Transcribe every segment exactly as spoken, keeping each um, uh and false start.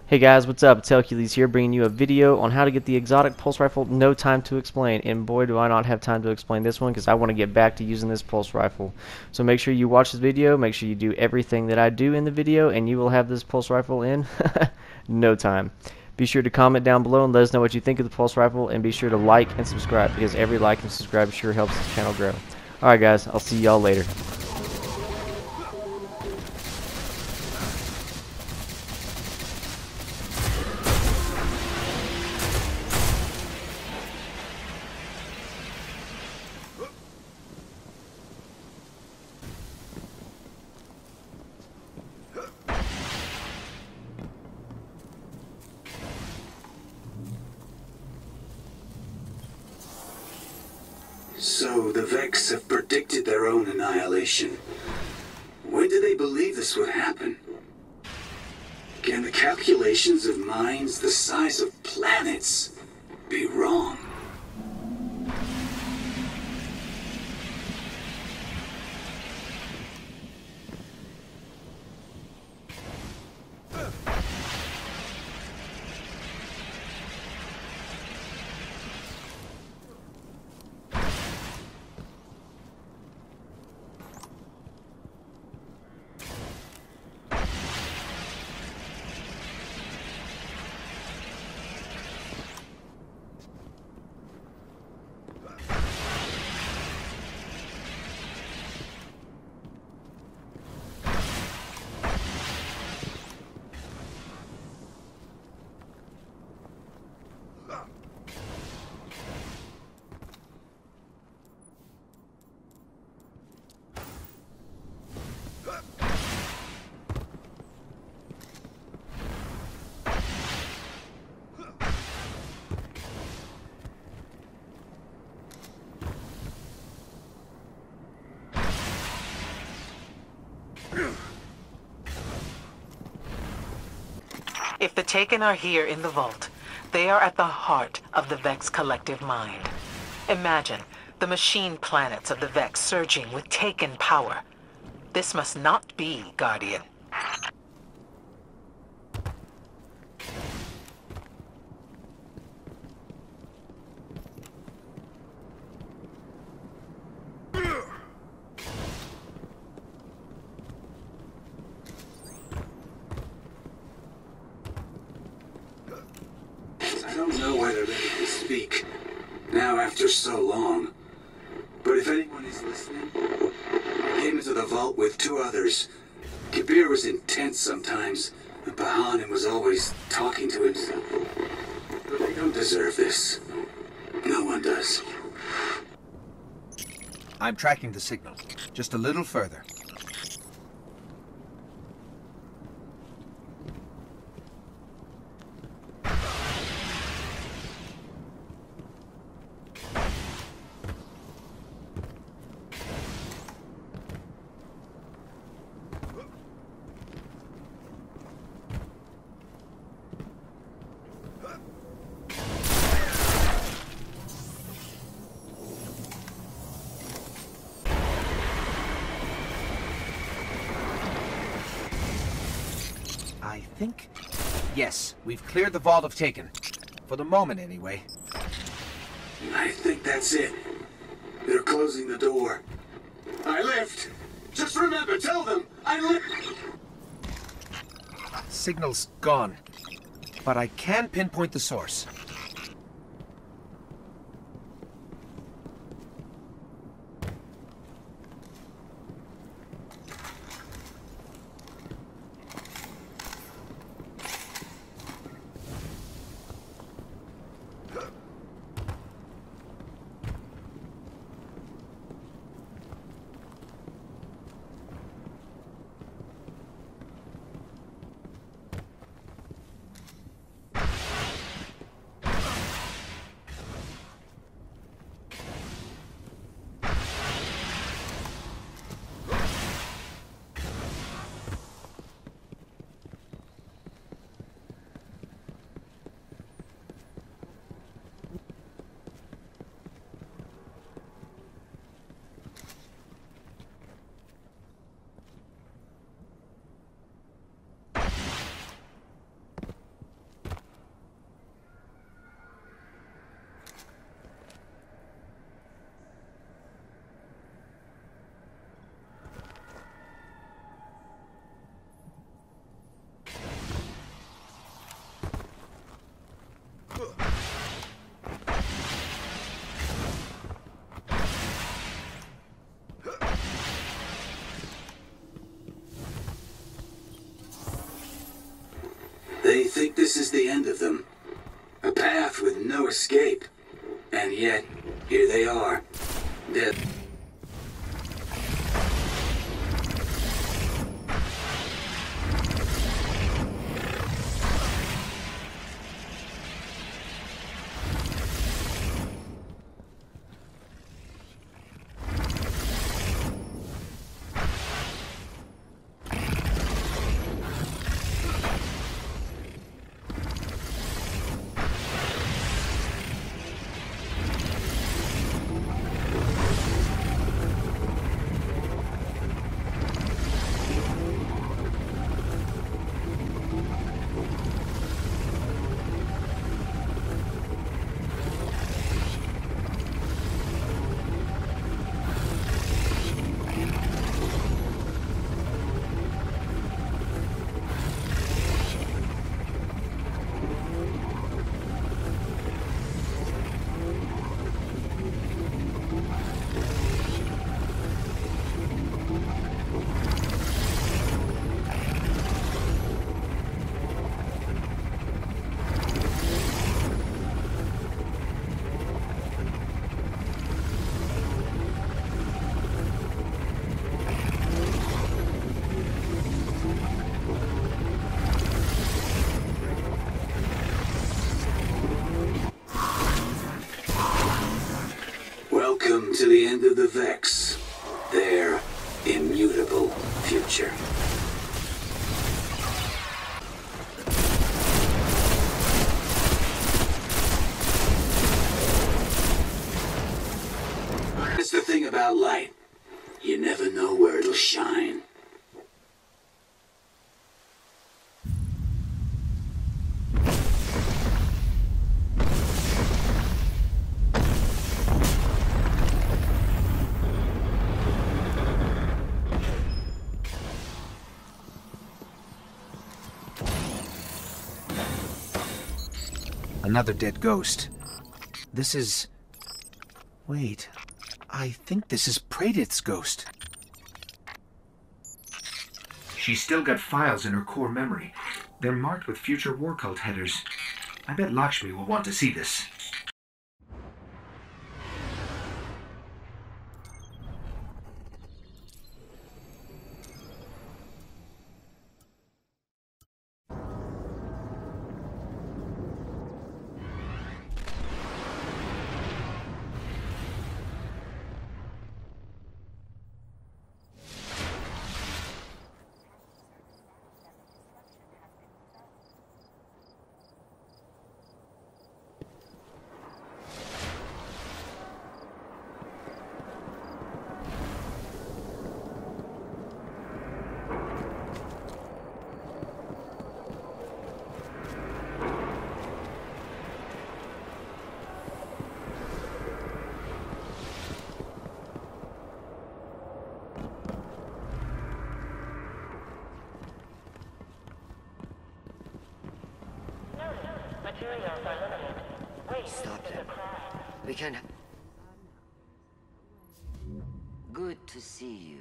Hey guys, what's up? It's Hercules here, bringing you a video on how to get the exotic pulse rifle No Time to Explain. And boy, do I not have time to explain this one because I want to get back to using this pulse rifle. So make sure you watch this video, make sure you do everything that I do in the video, and you will have this pulse rifle in no time. Be sure to comment down below and let us know what you think of the pulse rifle, and be sure to like and subscribe because every like and subscribe sure helps this channel grow. Alright guys, I'll see y'all later. So, the Vex have predicted their own annihilation. When did they believe this would happen? Can the calculations of minds the size of planets be wrong? If the Taken are here in the vault, they are at the heart of the Vex collective mind. Imagine the machine planets of the Vex surging with Taken power. This must not be, Guardian. I don't know whether they can speak, now after so long. But if anyone is listening, I came into the vault with two others. Kabir was intense sometimes, and Bahanin was always talking to himself. But they don't deserve this. No one does. I'm tracking the signal. Just a little further. I think... Yes, we've cleared the vault of Taken. For the moment, anyway. I think that's it. They're closing the door. I lift! Just remember, tell them, I lift! Signal's gone. But I can pinpoint the source. this is the end of them. A path with no escape. And yet, here they are. Dead. Welcome to the end of the Vex. Their immutable future. That's the thing about light. You never know where it'll shine. Another dead ghost. This is... Wait. I think this is Pradith's ghost. She's still got files in her core memory. They're marked with future war cult headers. I bet Lakshmi will want to see this. Stop them. We can... Good to see you.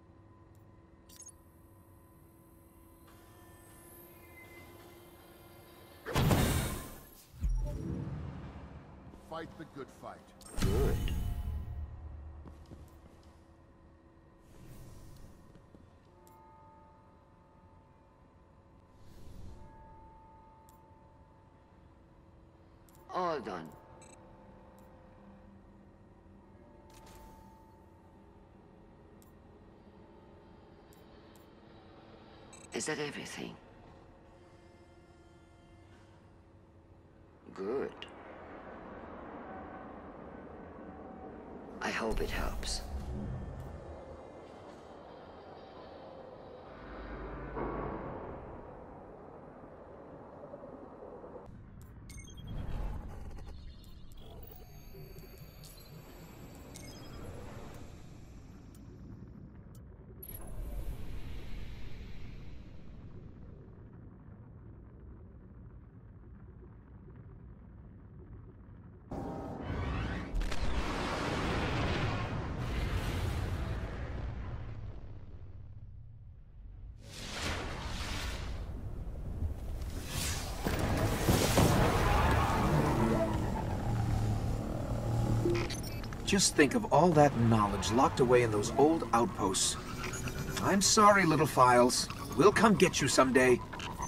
Fight the good fight. Good. All done. Is that everything? Good. I hope it helps. Just think of all that knowledge locked away in those old outposts. I'm sorry, little Files. We'll come get you someday.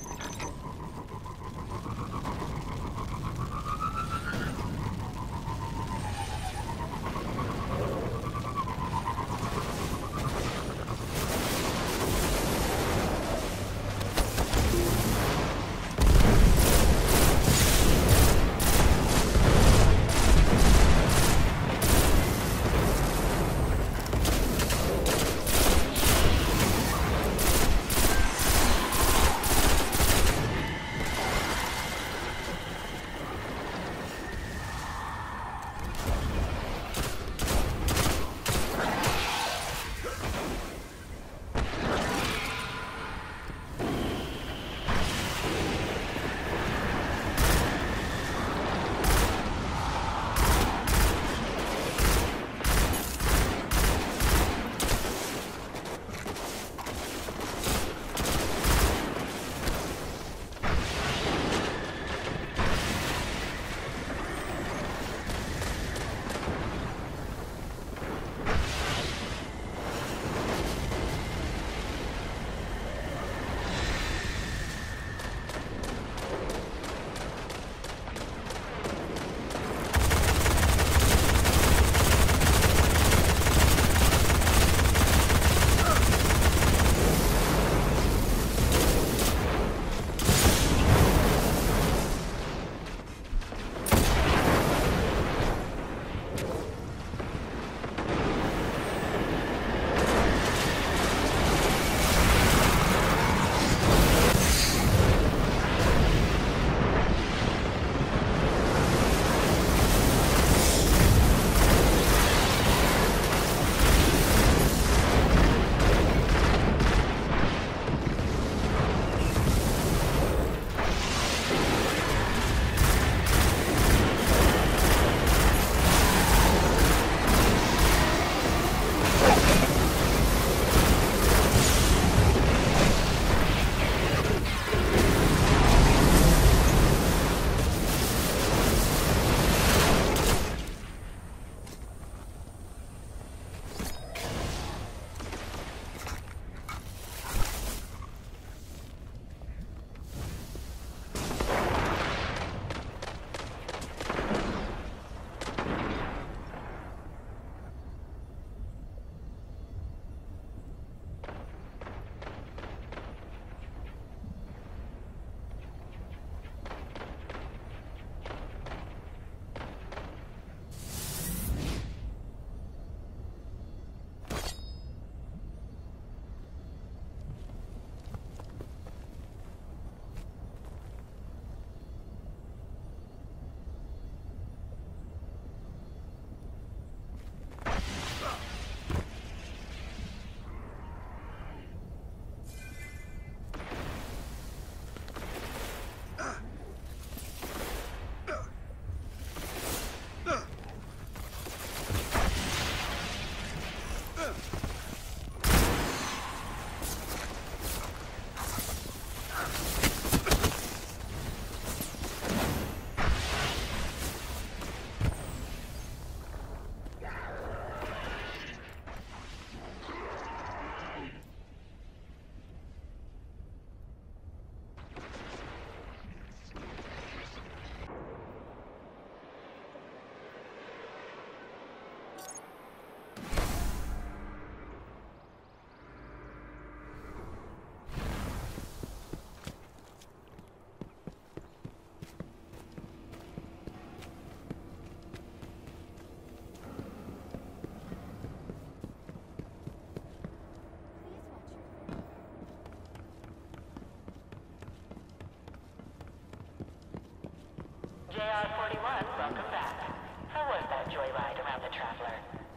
J R forty-one, welcome back. How was that joyride around the Traveler?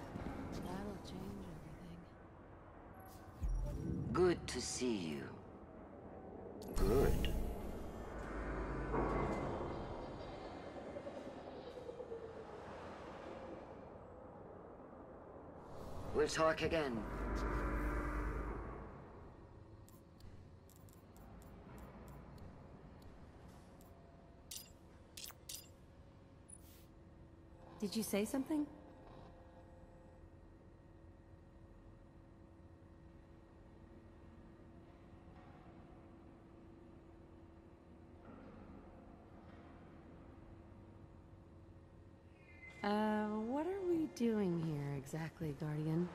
That'll change everything. Good to see you. Good. We'll talk again. Did you say something? doing here exactly, Guardian?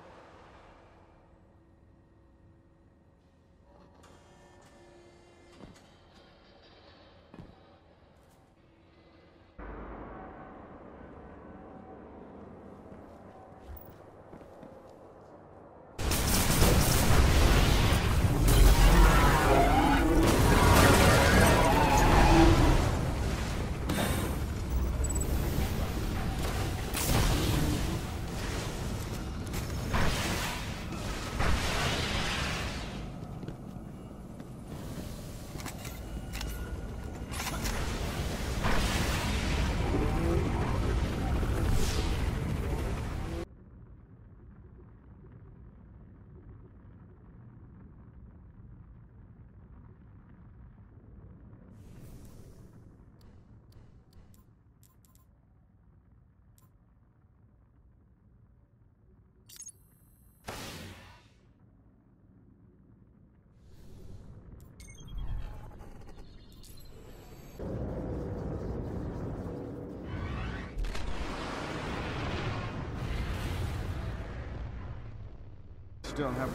Still have.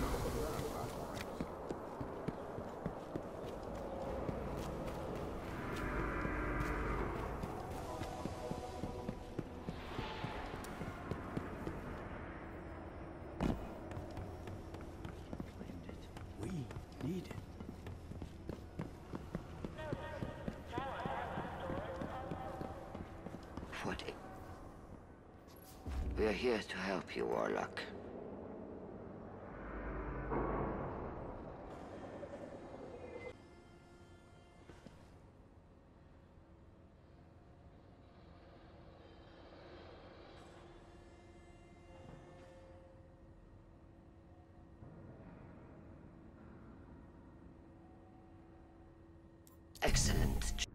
We need it. Forty. We are here to help you, Warlock. Excellent.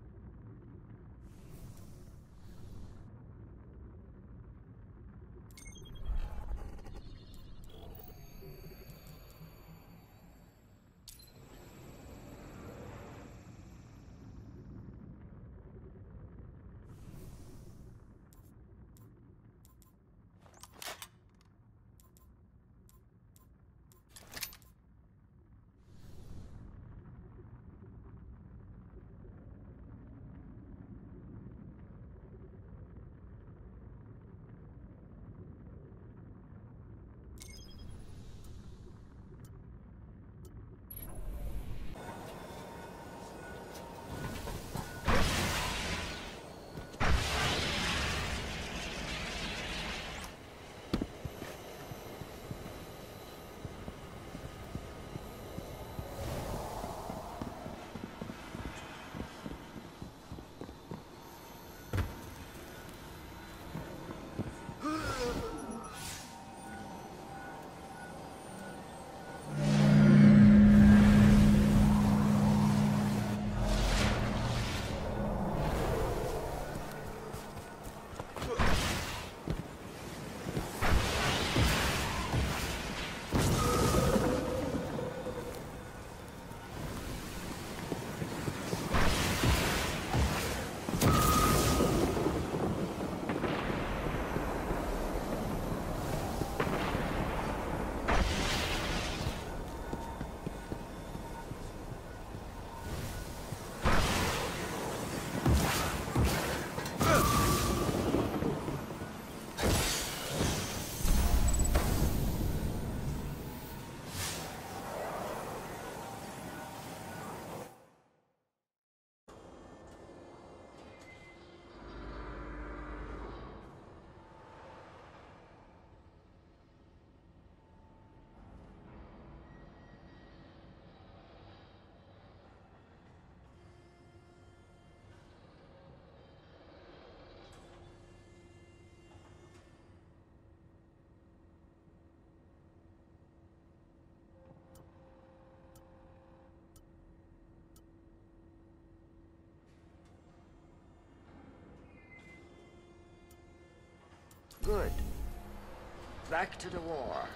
Good. Back to the war.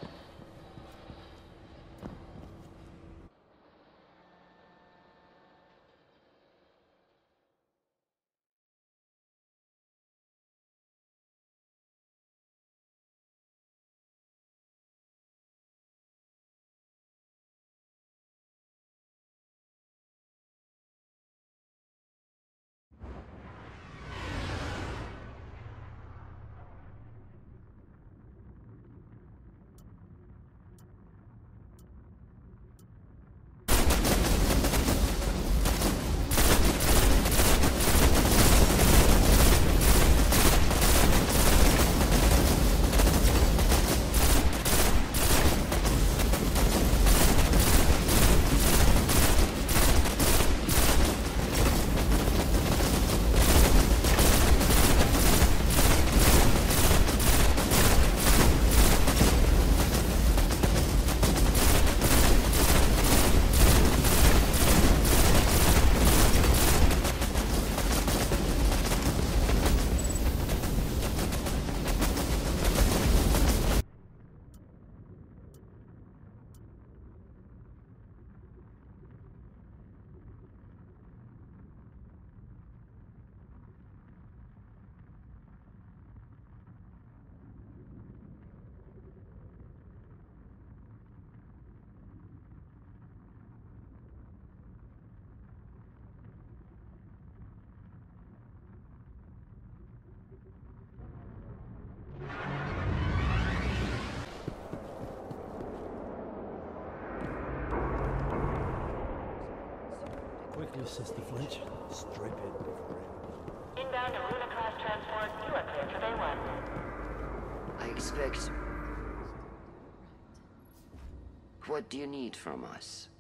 to assist the flinch. Strip it before it. Inbound Aruna-class transport, you are cleared for Bay one. I expect... What do you need from us?